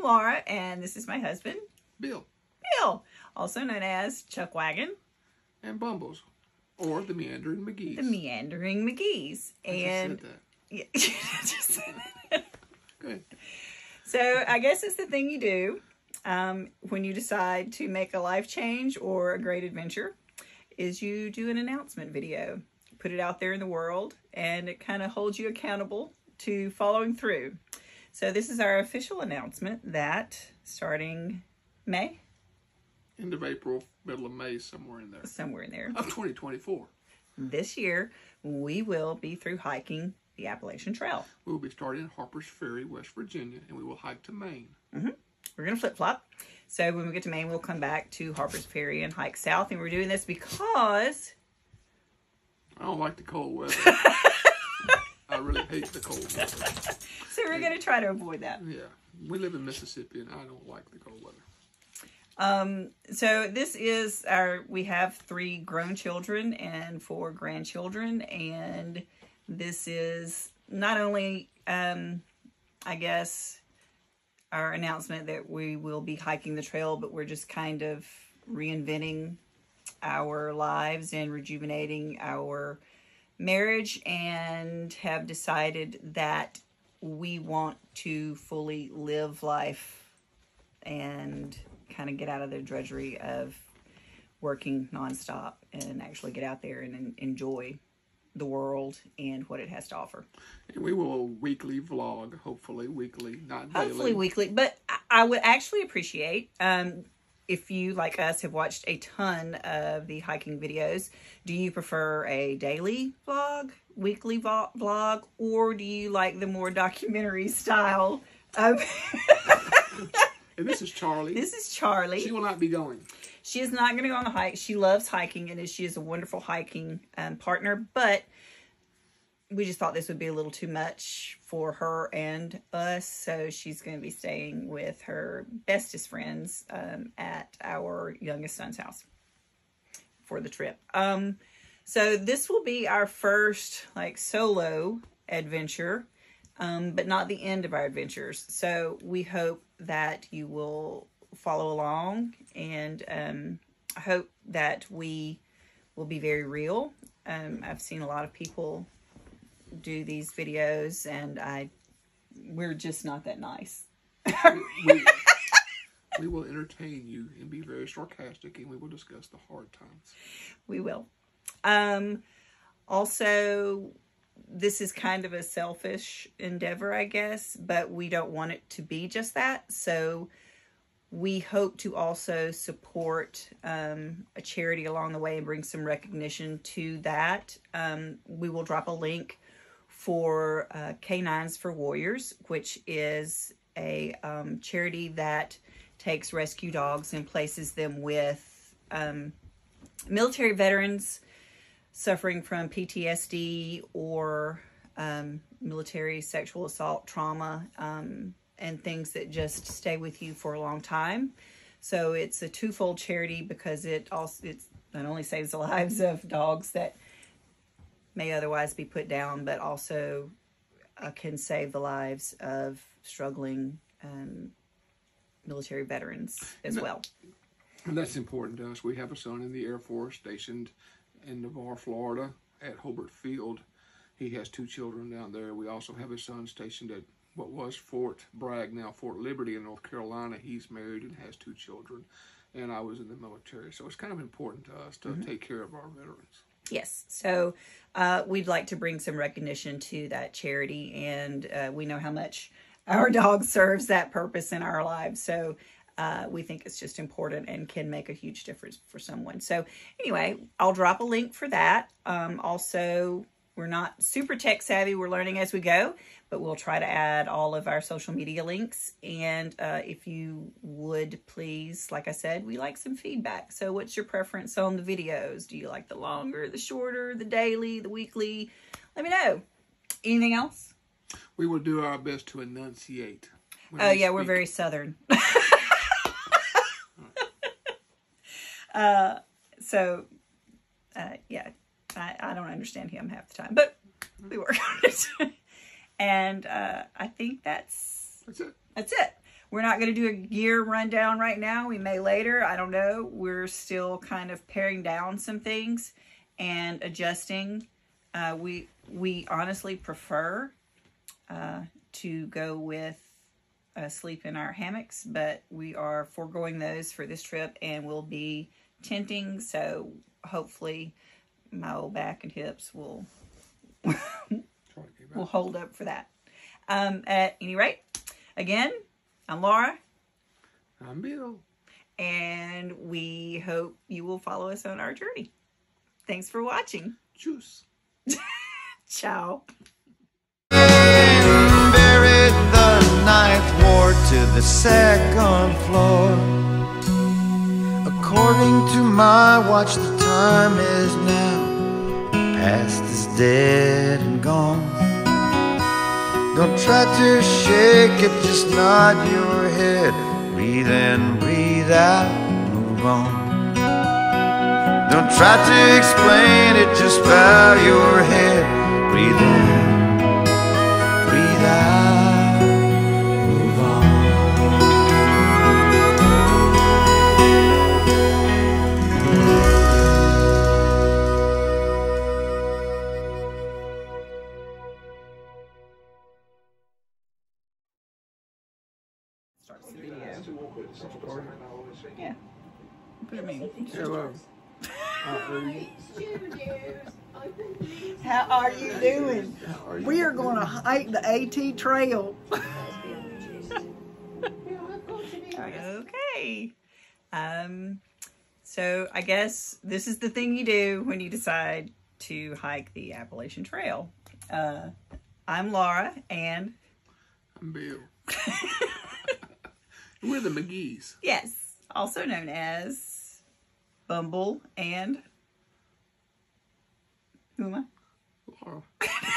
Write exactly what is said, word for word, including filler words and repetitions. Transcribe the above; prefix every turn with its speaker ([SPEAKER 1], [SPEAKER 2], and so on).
[SPEAKER 1] Laura, and this is my husband,
[SPEAKER 2] Bill.
[SPEAKER 1] Bill, also known as Chuck Wagon.
[SPEAKER 2] And Bumbles. Or the Meandering McGee's.
[SPEAKER 1] The Meandering McGee's.
[SPEAKER 2] I
[SPEAKER 1] and
[SPEAKER 2] just said that.
[SPEAKER 1] Yeah, just said that.
[SPEAKER 2] Good.
[SPEAKER 1] So I guess it's the thing you do um, when you decide to make a life change or a great adventure is you do an announcement video. Put it out there in the world, and it kind of holds you accountable to following through. So this is our official announcement that starting May?
[SPEAKER 2] End of April, middle of May, somewhere in there.
[SPEAKER 1] Somewhere in there.
[SPEAKER 2] Of twenty twenty-four.
[SPEAKER 1] This year, we will be through hiking the Appalachian Trail.
[SPEAKER 2] We will be starting at Harper's Ferry, West Virginia, and we will hike to Maine.
[SPEAKER 1] Mm-hmm. We're going to flip-flop. So when we get to Maine, we'll come back to Harper's Ferry and hike south. And we're doing this because...
[SPEAKER 2] I don't like the cold weather. I really hate the cold weather.
[SPEAKER 1] So we're going to try to avoid that.
[SPEAKER 2] Yeah. We live in Mississippi, and I don't like the cold weather.
[SPEAKER 1] Um, so this is our, we have three grown children and four grandchildren, and this is not only, um, I guess, our announcement that we will be hiking the trail, but we're just kind of reinventing our lives and rejuvenating our marriage, and have decided that we want to fully live life and kind of get out of the drudgery of working nonstop and actually get out there and en enjoy the world and what it has to offer.
[SPEAKER 2] And we will weekly vlog, hopefully weekly, not daily.
[SPEAKER 1] Hopefully weekly, but I would actually appreciate um, if you, like us, have watched a ton of the hiking videos. Do you prefer a daily vlog, weekly vo vlog, or do you like the more documentary style of...
[SPEAKER 2] And this is Charlie.
[SPEAKER 1] This is Charlie.
[SPEAKER 2] She will not be going.
[SPEAKER 1] She is not going to go on the hike. She loves hiking, and she is a wonderful hiking um, partner, but we just thought this would be a little too much for her and us, so she's going to be staying with her bestest friends um, at our youngest son's house for the trip. Um, so this will be our first like solo adventure, um, but not the end of our adventures. So we hope that you will follow along, and um, I hope that we will be very real. Um, I've seen a lot of people do these videos, and I we're just not that nice.
[SPEAKER 2] we, we will entertain you and be very sarcastic, and we will discuss the hard times.
[SPEAKER 1] We will. Um, also, this is kind of a selfish endeavor, I guess, but we don't want it to be just that. So we hope to also support um, a charity along the way and bring some recognition to that. Um, we will drop a link for uh, Canines for Warriors, which is a um, charity that takes rescue dogs and places them with um, military veterans suffering from P T S D or um, military sexual assault trauma, um, and things that just stay with you for a long time. So it's a twofold charity because it also it's not only saves the lives of dogs that may otherwise be put down, but also uh, can save the lives of struggling um, military veterans as
[SPEAKER 2] and that,
[SPEAKER 1] well.
[SPEAKER 2] And that's important to us. We have a son in the Air Force stationed in Navarre, Florida at Hobart Field. He has two children down there. We also have a son stationed at what was Fort Bragg, now Fort Liberty in North Carolina. He's married and has two children. And I was in the military. So it's kind of important to us to mm-hmm. take care of our veterans.
[SPEAKER 1] Yes. So uh, we'd like to bring some recognition to that charity. And uh, we know how much our dog serves that purpose in our lives. So uh, we think it's just important and can make a huge difference for someone. So anyway, I'll drop a link for that. Um, also, we're not super tech savvy. We're learning as we go, but we'll try to add all of our social media links. And uh, if you would please, like I said, we like some feedback. So what's your preference on the videos? Do you like the longer, the shorter, the daily, the weekly? Let me know. Anything else?
[SPEAKER 2] We will do our best to enunciate.
[SPEAKER 1] Oh, yeah, speak. We're very Southern. uh, so, uh, yeah. I, I don't understand him half the time, but we work on it. And uh, I think that's
[SPEAKER 2] that's it.
[SPEAKER 1] That's it. we're not going to do a gear rundown right now. We may later. I don't know. We're still kind of paring down some things and adjusting. Uh, we we honestly prefer uh, to go with uh, sleep in our hammocks, but we are foregoing those for this trip, and we'll be tenting. So hopefully, my old back and hips will will hold up for that. Um, at any rate, again, I'm Laura.
[SPEAKER 2] I'm Bill.
[SPEAKER 1] And we hope you will follow us on our journey. Thanks for watching.
[SPEAKER 2] Juice.
[SPEAKER 1] Ciao.
[SPEAKER 3] Buried the ninth ward to the second floor. According to my watch, the time is now. Past is dead and gone. Don't try to shake it, just nod your head. Breathe in, breathe out, move on. Don't try to explain it, just bow your head. Breathe in, breathe out, move on.
[SPEAKER 1] Yeah. Put them in.
[SPEAKER 2] Hello.
[SPEAKER 4] How are you doing?
[SPEAKER 2] Are you?
[SPEAKER 4] We are going to hike the AT Trail.
[SPEAKER 1] Okay. Um, so I guess this is the thing you do when you decide to hike the Appalachian Trail. Uh, I'm Laura, and
[SPEAKER 2] I'm Bill. We're the McGee's.
[SPEAKER 1] yes, also known as Bumble and who am I?
[SPEAKER 2] Laura.